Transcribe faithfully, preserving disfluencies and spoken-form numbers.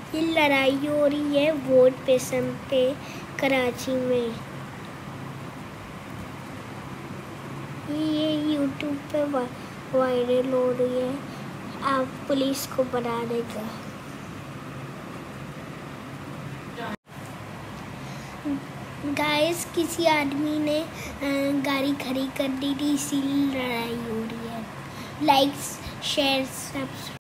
ये लड़ाई हो रही है वोट पेशम पे कराची में। ये यूट्यूब पे वायरल हो रही है, आप पुलिस को बना देगा। गाइस किसी आदमी ने गाड़ी खड़ी कर दी थी, इसीलिए लड़ाई हो रही है। Like share subscribe